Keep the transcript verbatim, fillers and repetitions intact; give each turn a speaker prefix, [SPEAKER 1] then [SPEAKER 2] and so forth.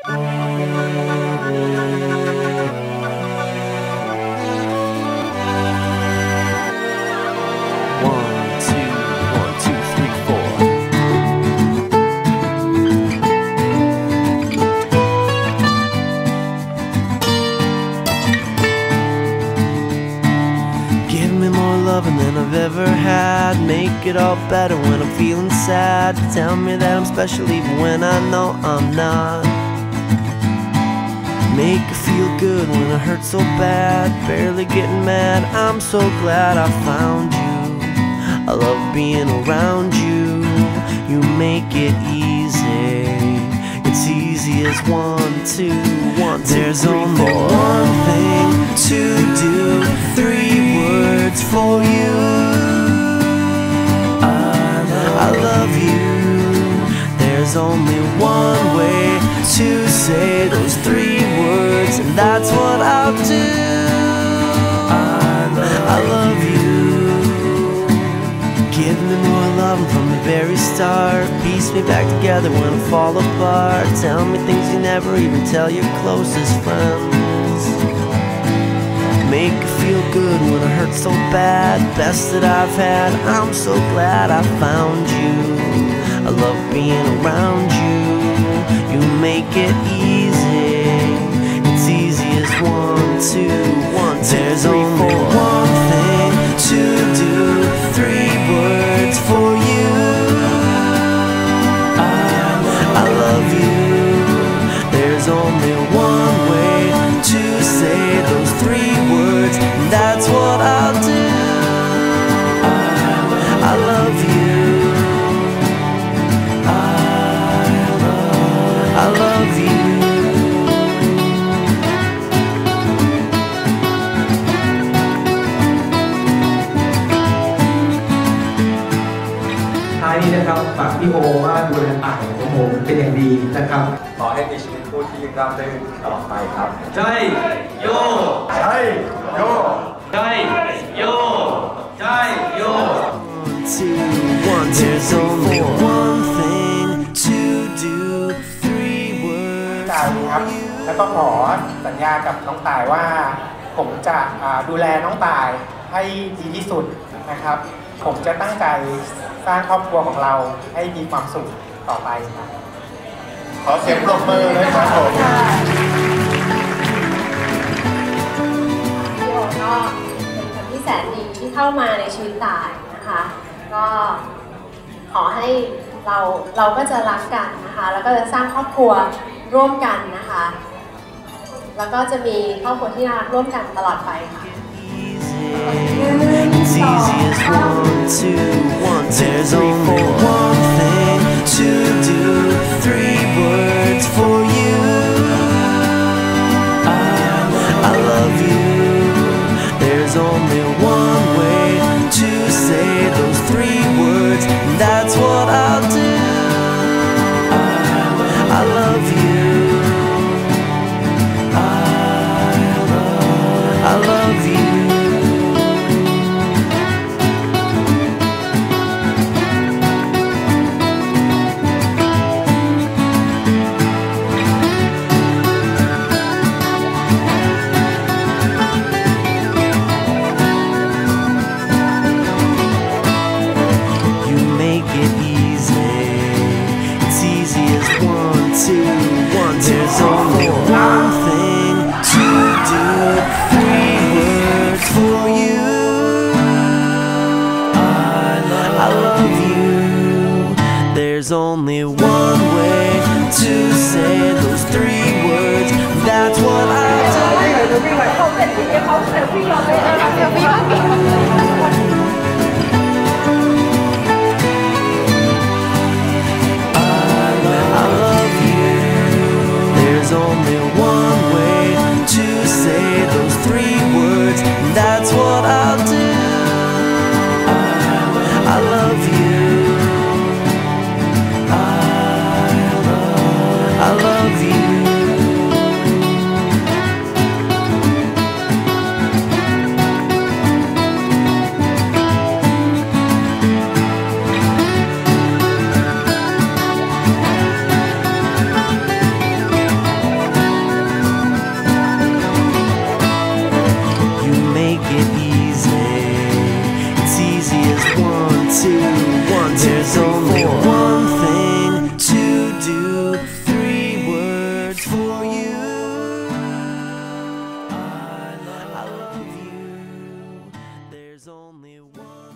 [SPEAKER 1] Than I've ever had. Make it all better when I'm feeling sad. Tell me that I'm special even when I know I'm not. Make it feel good when I hurt so bad. Barely getting mad, I'm so glad I found you. I love being around you. You make it easy. It's easy as one, two, one, two, There's three, only four. One thing to do. Three words for you. I love, I love you. There's only one way to say those three words, and that's what I'll do. I love, I love you. Give me more love from the very start. Piece me back together when I fall apart. Tell me things you never even tell your closest friends. Make it feel good when I hurt so bad. Best that I've had, I'm so glad I found you. I love being around you. You make it easy. It's easy as one, two, one, two, There's three, only four. One thing to do. Three words for you. I, I love you. There's only one way to say those three words, and that's what I'll do. I, I love you. I love, I love you.
[SPEAKER 2] ท้ายนี้นะครับฝากพี่โอว่าดูแลป่าของผมเป็นอย่างดีนะครับ
[SPEAKER 3] ขอให้มีชีวิตคู่ที่ราบรื่นตลอดไปครับ
[SPEAKER 2] ใช่โย
[SPEAKER 3] ใช่โย
[SPEAKER 2] ใช่โยใช่โย
[SPEAKER 1] Two, one, two, There's only one thing to do. Three words
[SPEAKER 4] ครับแล้วก็ขอสัญญากับน้องตายว่าผมจะดูแลน้องตายให้ดีที่สุดนะครับผมจะตั้งใจสร้างครอบครัวของเราให้มีความสุขต่อไปครับ
[SPEAKER 3] ขอเสียงปรบมือเลยครับผม
[SPEAKER 5] พี่โอก็เป็นคนที่แสนดีที่เข้ามาในชีวิตตายนะคะก็ขอให้เราเราก็จะรักกันนะคะแล้วก็จะสร้างครอบครัวร่วมกันนะคะแล้วก็จะมีครอบครัวที่รักร่วมกันตลอดไปค่ะ
[SPEAKER 1] It's easy as one, two, one, two, There's only one thing to do. Three words for you. I, I love you. There's only one way to say those three words, and that's what I'll do. I, I love you. I love, I love you. Make it easy. It's easy as one, two. two, one, two, There's only one thing to do. Three words for you. I love you. There's only one.